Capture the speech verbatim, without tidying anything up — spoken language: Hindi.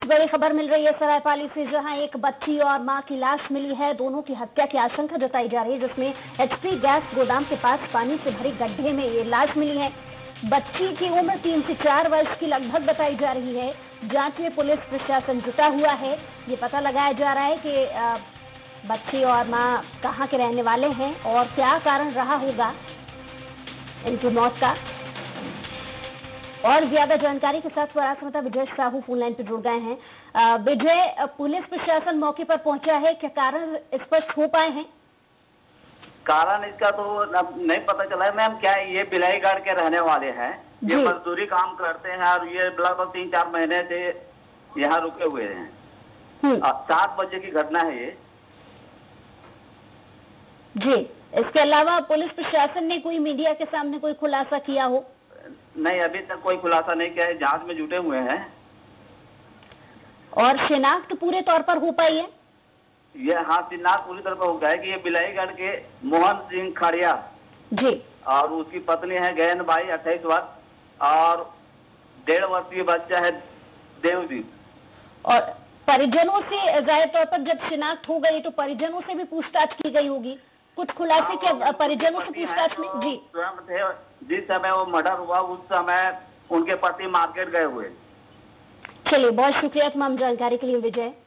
बड़ी खबर मिल रही है सरायपाली से, जहां एक बच्ची और मां की लाश मिली है। दोनों की हत्या की आशंका जताई जा रही है, जिसमें एचपी गैस गोदाम के पास पानी से भरे गड्ढे में ये लाश मिली है। बच्ची की उम्र तीन से चार वर्ष की लगभग बताई जा रही है। जांच में पुलिस प्रशासन जुटा हुआ है। ये पता लगाया जा रहा है कि बच्ची और मां कहां के रहने वाले हैं और क्या कारण रहा होगा इनकी मौत का। और ज्यादा जानकारी के साथ संवाददाता विजय साहू फोन लाइन पर जुड़ गए हैं। विजय, पुलिस प्रशासन मौके पर पहुंचा है, क्या कारण स्पष्ट हो पाए हैं? कारण इसका तो नहीं पता चला है मैम। क्या ये बिलाईगढ़ के रहने वाले हैं, ये मजदूरी काम करते हैं और ये लगभग तीन चार महीने से यहाँ रुके हुए हैं। सात बजे की घटना है ये जी। इसके अलावा पुलिस प्रशासन ने कोई मीडिया के सामने कोई खुलासा किया हो? नहीं, अभी तक कोई खुलासा नहीं किया है, जांच में जुटे हुए हैं। और शिनाख्त पूरे तौर पर हो पाई है? ये हाँ, शिनाख्त पूरी तरह पर हो गया है कि ये बिलाईगढ़ के मोहन सिंह खड़िया जी और उसकी पत्नी है गैन बाई अट्ठाईस वर्ष और डेढ़ वर्षीय बच्चा है देवदीप। और परिजनों से जाहिर तौर पर जब शिनाख्त हो गई तो परिजनों से भी पूछताछ की गई होगी, कुछ खुलासे क्या परिजनों से पूछताछ में? जी, स्वयं थे जिस समय वो मर्डर हुआ उस समय उनके पति मार्केट गए हुए। चलिए, बहुत शुक्रिया तमाम जानकारी के लिए विजय।